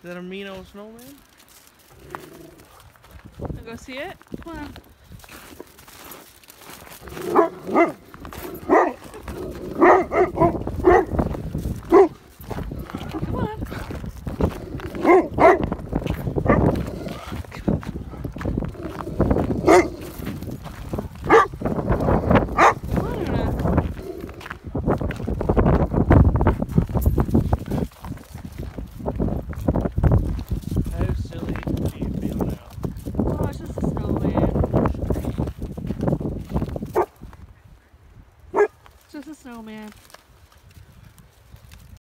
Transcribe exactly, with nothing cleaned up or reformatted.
that a mean old snowman? Wanna go see it? Come on. Just a snowman.